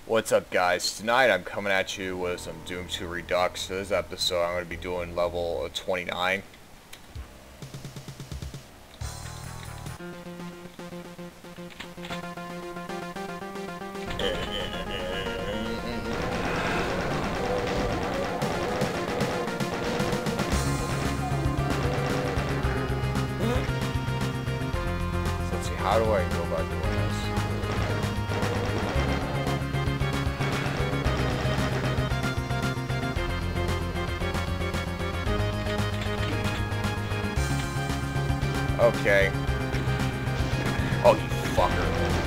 What's up, guys? Tonight I'm coming at you with some Doom 2 Redux. For this episode I'm going to be doing level 29. So let's see, how do I go about doing this? Okay. Oh, you fucker.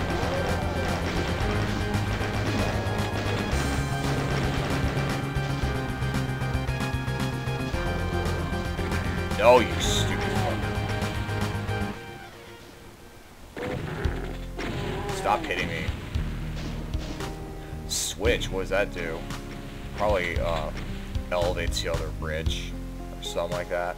No, you stupid fucker. Stop hitting me. Switch, what does that do? Probably, elevates the other bridge. Or something like that.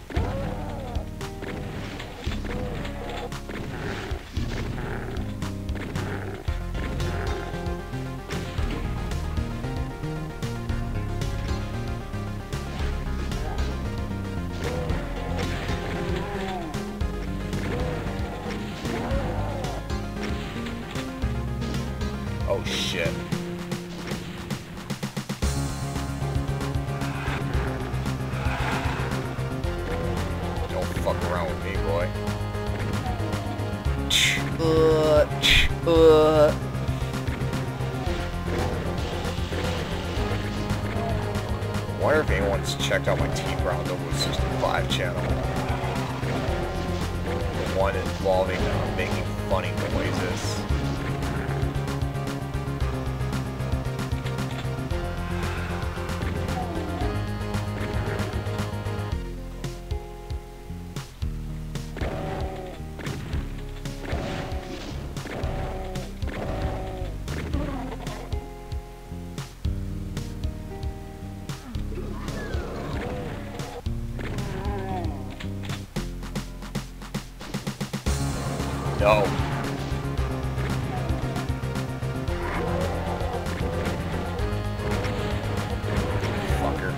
Oh shit. Don't fuck around with me, boy. I wonder if anyone's checked out my T-Brown 065 channel. The one involving making funny noises. No. Fucker.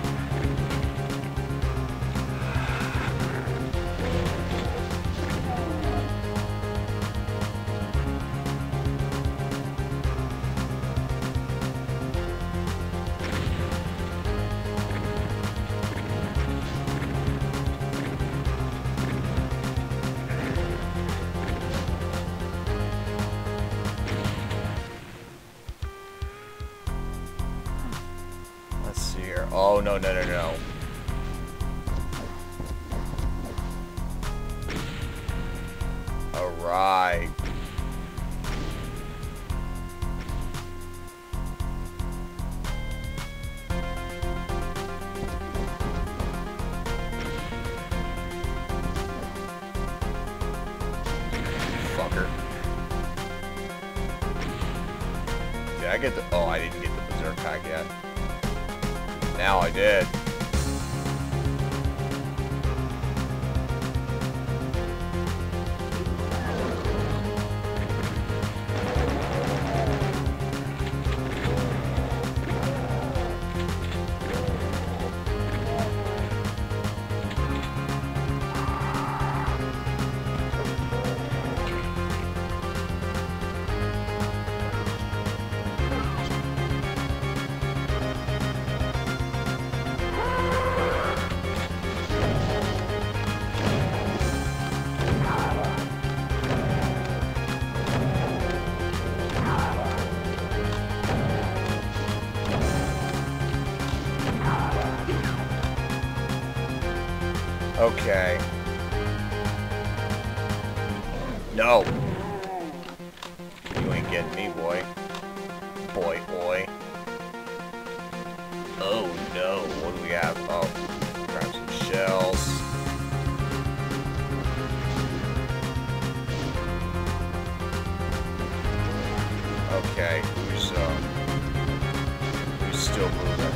Let's see here. Oh, no. Alright. Fucker. Did I get the... Oh, I didn't get the berserk hack yet. Now I did. Okay. No. You ain't getting me, boy. Boy. Oh no. What do we have? Oh. Grab some shells. Okay. Who's still moving?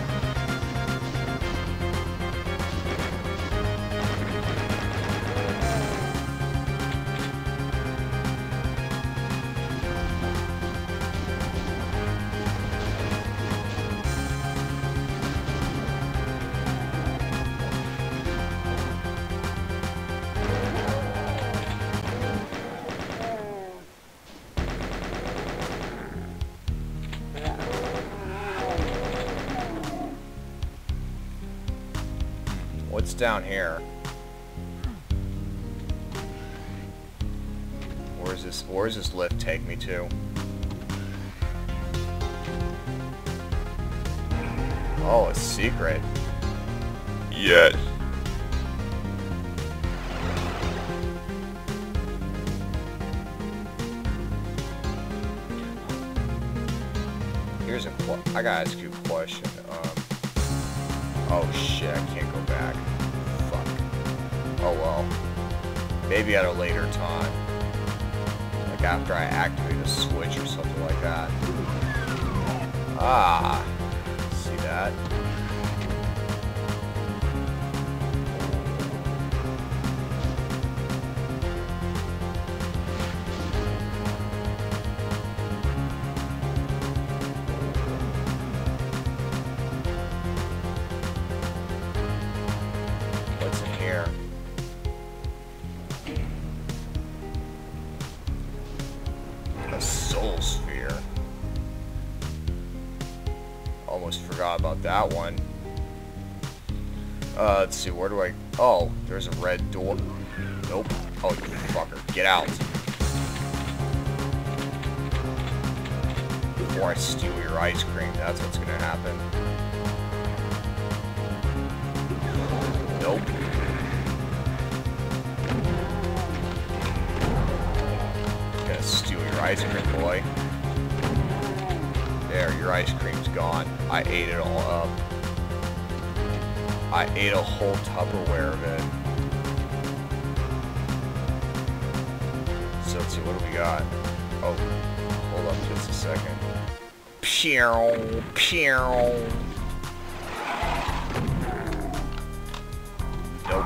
What's down here? Where does this lift take me to? Oh, a secret. Yes. I gotta ask you a question. Oh shit, I can't go back. Fuck. Oh well. Maybe at a later time. Like after I activate a switch or something like that. Ah. See that? What's in here? A soul sphere. Almost forgot about that one. Let's see, where do I... Oh, there's a red door. Nope. Oh, you fucker. Get out. Before I steal your ice cream, that's what's gonna happen. Nope. Gonna steal your ice cream, boy. There, your ice cream's gone. I ate it all up. I ate a whole Tupperware of it. So let's see, what do we got? Oh, hold up just a second. Pew, pew. Nope.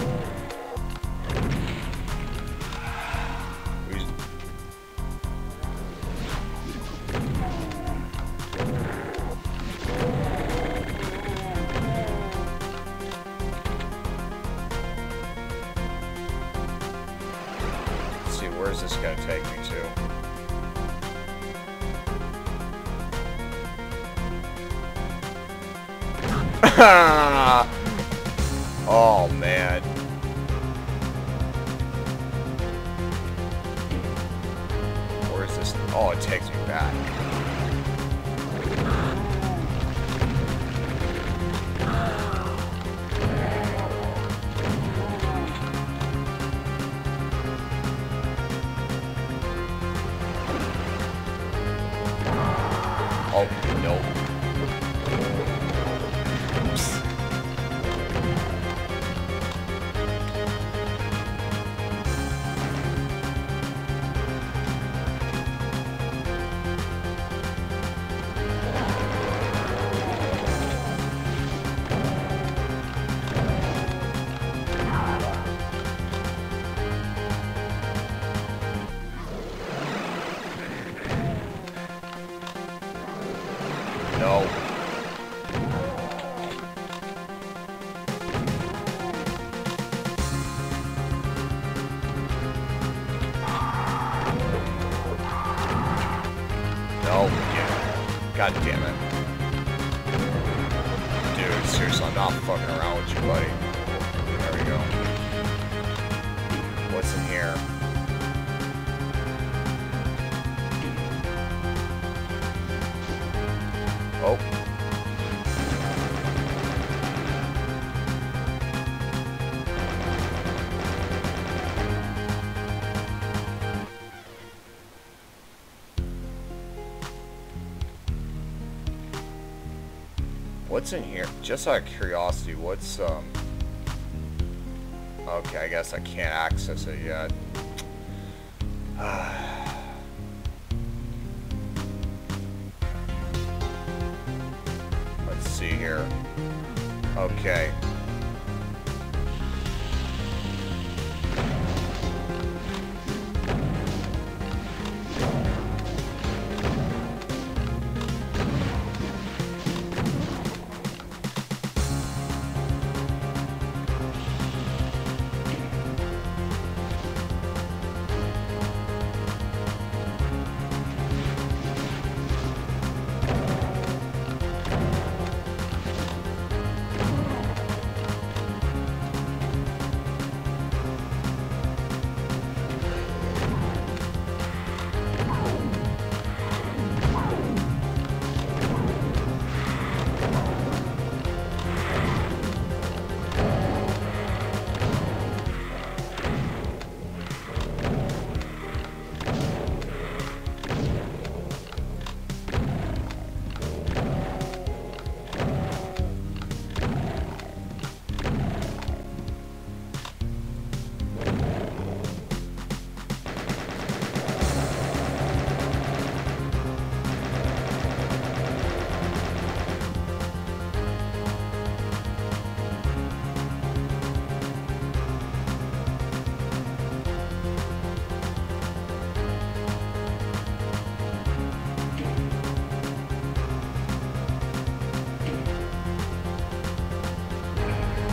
Let's see, where's this gonna take me to? Oh man. Where is this? Oh, it takes me back. Oh, no. No. No. Yeah. God damn it. Dude, seriously, I'm not fucking around with you, buddy. There we go. What's in here? Oh. What's in here? Just out of curiosity, what's, okay, I guess I can't access it yet. Let's see here. Okay.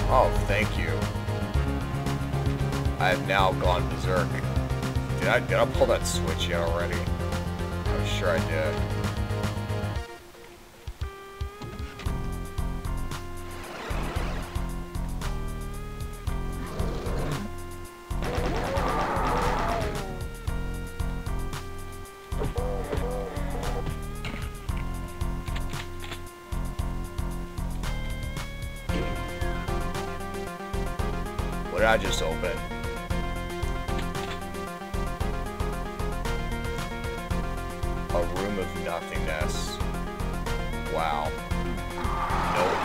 Oh, thank you. I have now gone berserk. Did I pull that switch yet already? I'm sure I did. What did I just open? A room of nothingness. Wow. Nope.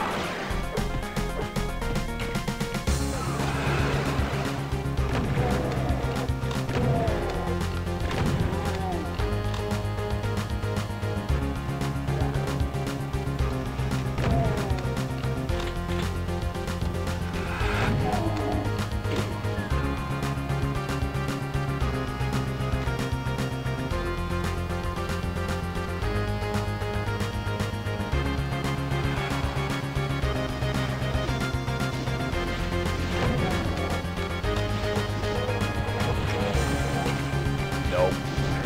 Nope.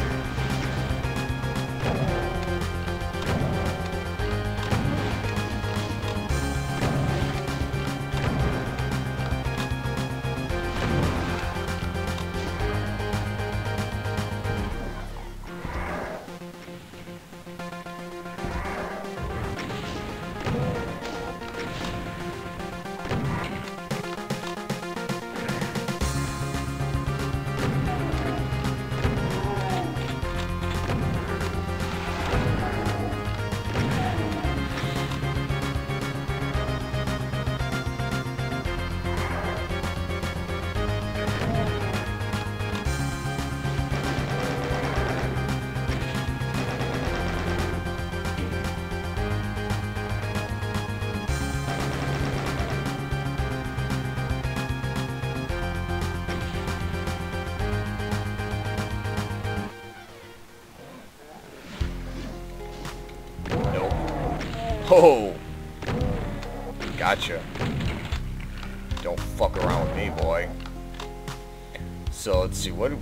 Oh! Gotcha. Don't fuck around with me, boy. So, let's see, what...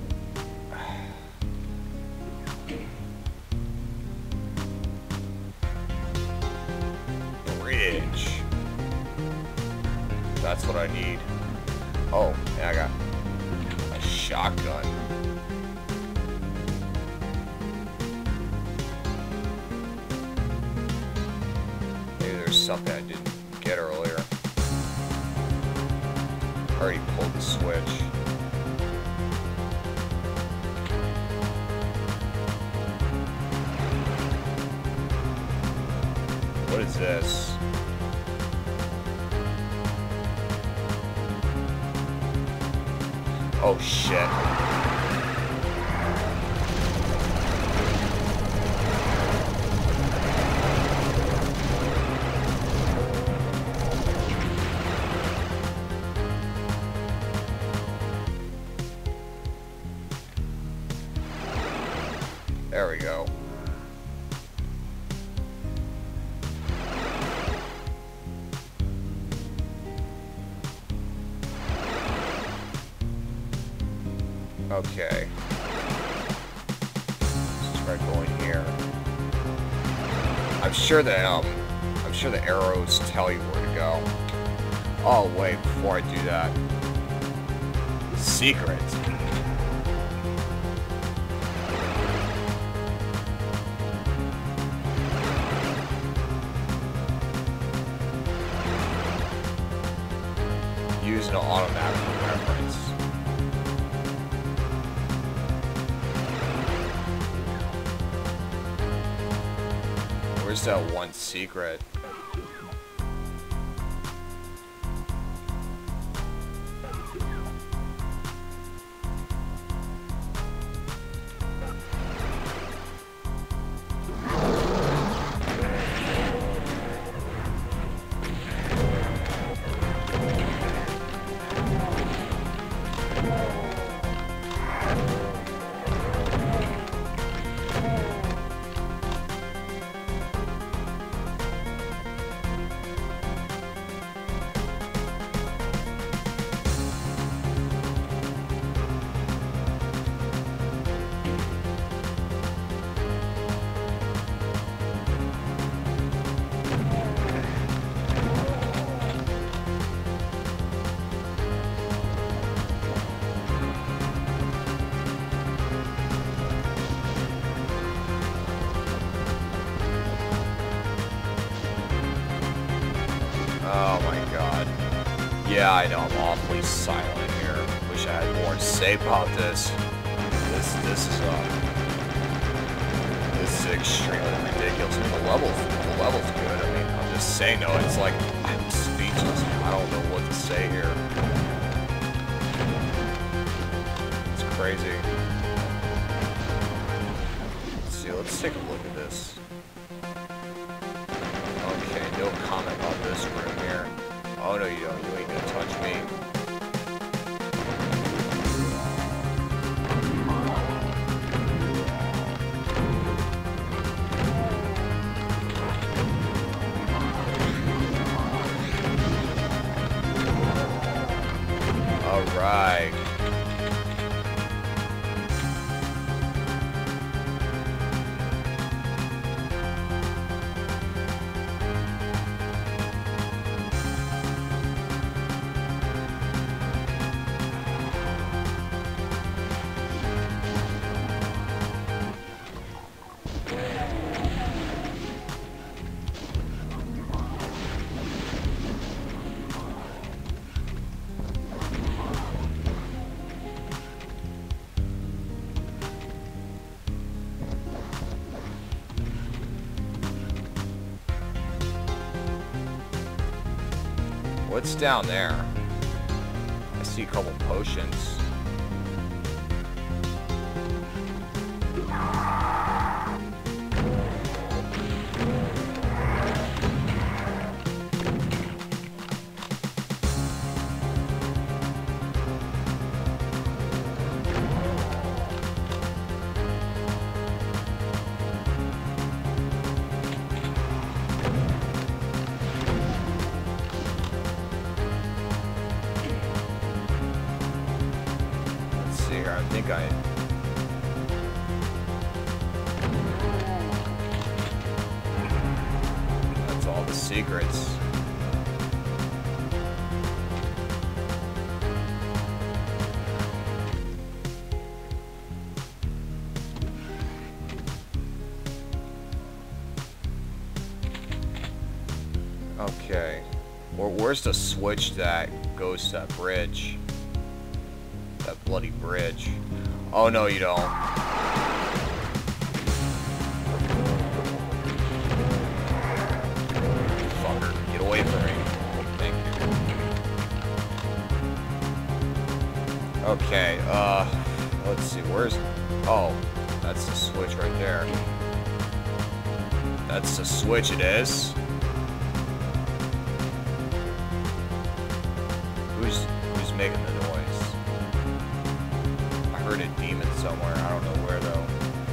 Bridge. That's what I need. Oh, yeah, I got a shotgun. Something I didn't get earlier. I already pulled the switch. What is this? Oh shit. There we go. Okay. Let's try going here. I'm sure the arrows tell you where to go. Oh wait, before I do that. Secret. Use an automatic reference. Where's that one secret? Oh my god. Yeah, I know, I'm awfully silent here. Wish I had more to say about this. This is extremely ridiculous. The level's good. I mean, I'm just saying though, it's like I'm speechless. I don't know what to say here. It's crazy. Let's take a look at this. Okay, no comment about this room here. Oh no, you don't. You ain't gonna touch me. All right. What's down there? I see a couple potions. I think that's all the secrets. Okay. Where's the switch that goes to that bridge? That bloody bridge. Oh no, you don't. Fucker, get away from me. Thank you. Okay, let's see, where's... Oh, that's the switch right there. That's the switch, it is. Who's making the noise? I heard a demon somewhere. I don't know where though.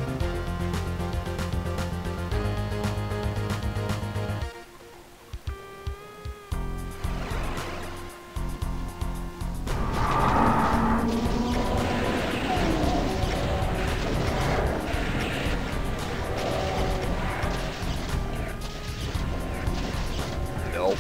Nope.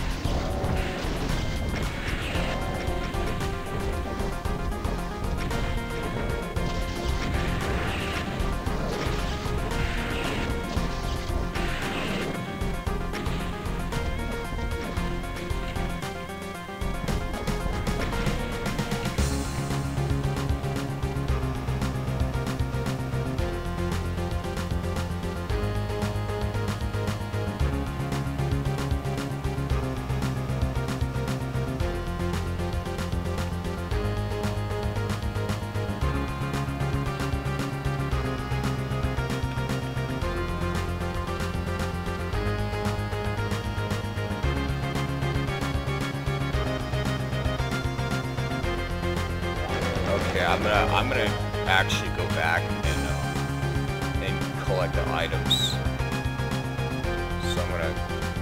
Okay, I'm gonna actually go back and collect the items. So I'm gonna.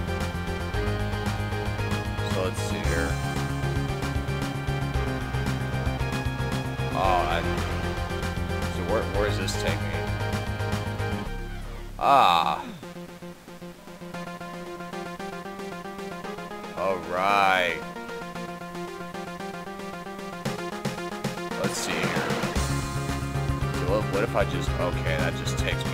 So let's see here. Oh, so where does this take me? Ah. All right. Let's see here. So what if I just... Okay, that just takes me...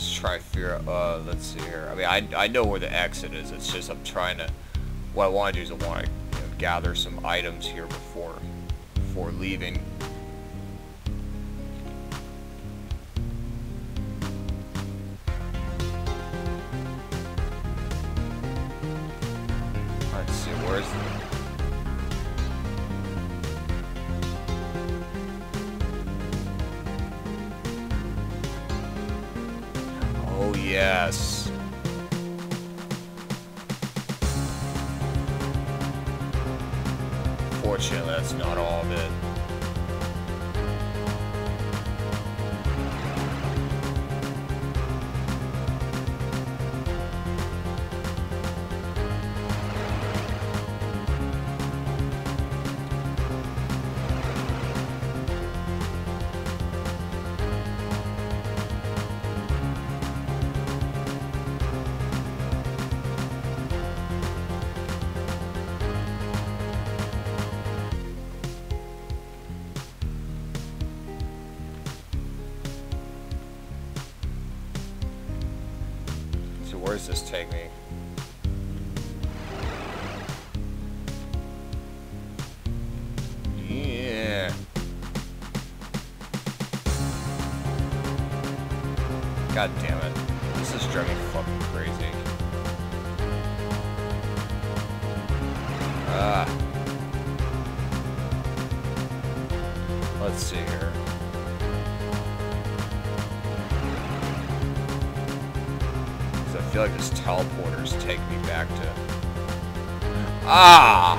Let's try to figure out, let's see here. I mean, I know where the exit is. It's just I'm trying to, what I want to do is I want to gather some items here before leaving. Let's see, where's oh yes. Fortunately, that's not all of it. So where does this take me? Yeah. God damn it. This is driving me fucking crazy. Let's see here. I feel like this teleporters take me back to... Ah!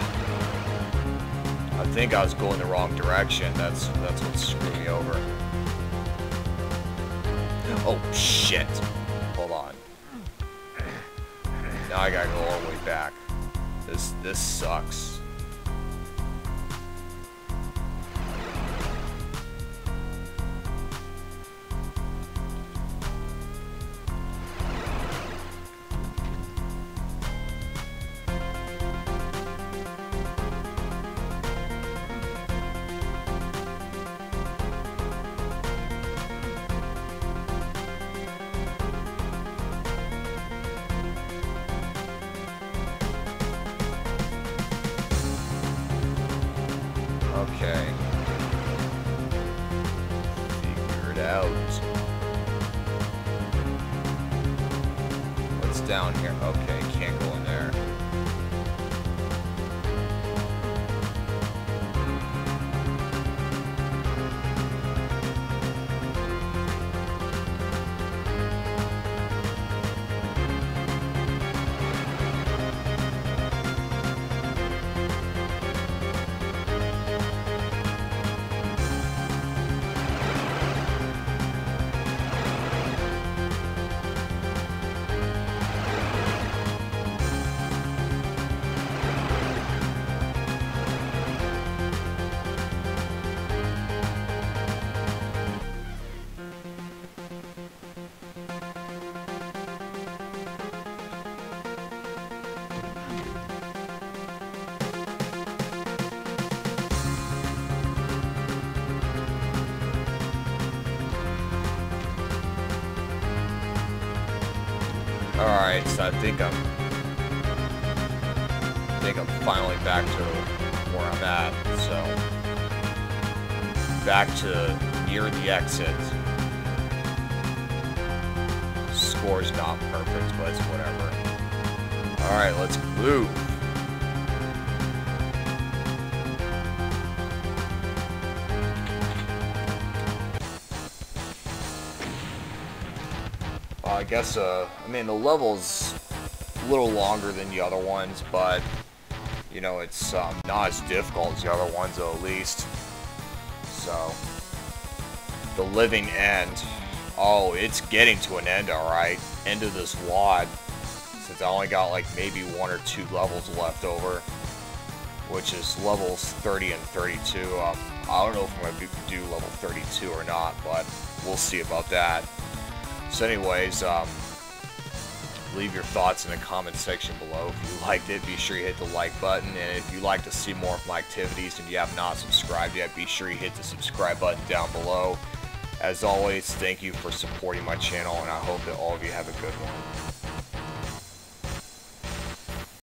I think I was going the wrong direction. That's what screwed me over. Oh, shit. Hold on. Now I gotta go all the way back. This sucks. Okay. Figure it out. What's down here? Okay, can't go in there. Alright, so I think I'm finally back to where I'm at, so back to near the exit. Score's not perfect, but it's whatever. Alright, let's move. I guess, I mean, the level's a little longer than the other ones, but, you know, it's not as difficult as the other ones, at least. So, the living end. Oh, it's getting to an end, alright. End of this WOD. Since I only got, like, maybe 1 or 2 levels left over, which is levels 30 and 32. I don't know if I'm going to do level 32 or not, but we'll see about that. So anyways, leave your thoughts in the comment section below. If you liked it, be sure you hit the like button. And if you'd like to see more of my activities and you have not subscribed yet, be sure you hit the subscribe button down below. As always, thank you for supporting my channel, and I hope that all of you have a good one.